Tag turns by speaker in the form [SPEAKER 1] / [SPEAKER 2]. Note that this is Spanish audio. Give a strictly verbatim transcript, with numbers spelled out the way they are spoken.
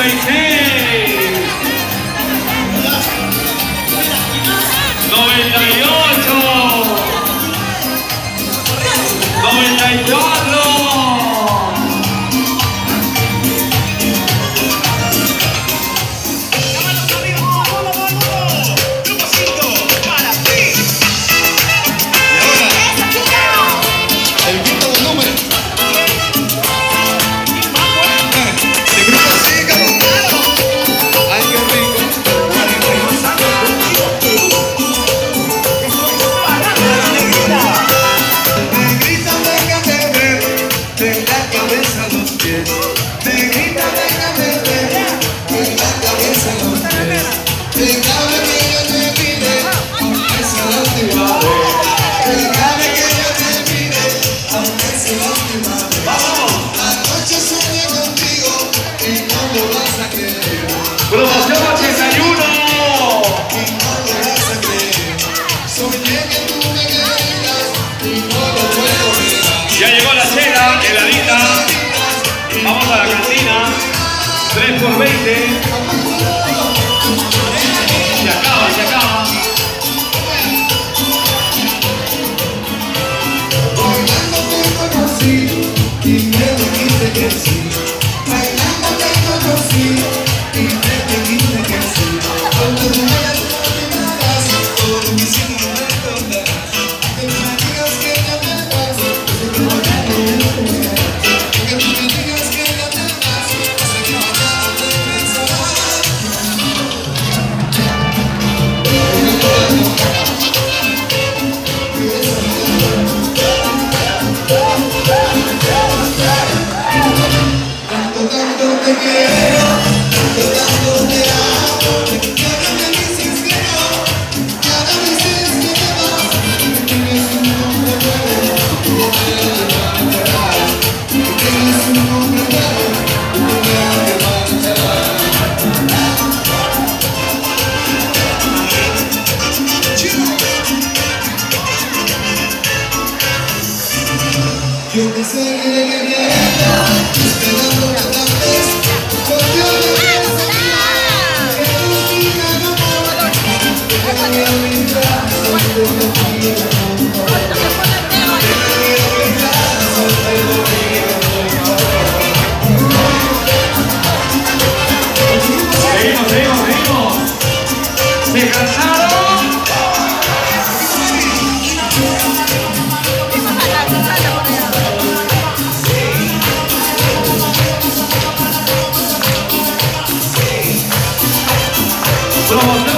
[SPEAKER 1] y seis, noventa y ocho, noventa y cuatro, promoción ochenta y uno. Ya llegó la cena, heladita. Vamos a la cantina. tres por veinte. Se acaba, se acaba.
[SPEAKER 2] Bailando te conocí y me dijiste que sí. Bailando te conocí y me dijiste que sí. Cuando te vayas no me darás, todo mi cielo no me recordarás. Que tú me digas que ya me vas, que tú me digas que tú me digas que ya te vas, hasta que mañana te pensarás. Tanto, tanto te quiero, tanto, tanto te amo, que ahora me dices que no, que ahora me dices que te vas, que tienes un hombre bueno, que te levantarás, que tienes un hombre bueno, que te levantarás. Yo te seguiré queriendo, esperando que tal vez, porque yo no quiero sentir que tú digas no amor, que te voy a olvidar, solo te lo pido por favor. Te voy a olvidar, solo te lo pido por favor.
[SPEAKER 1] Seguimos, seguimos, seguimos. ¿Se cansaron? Promoción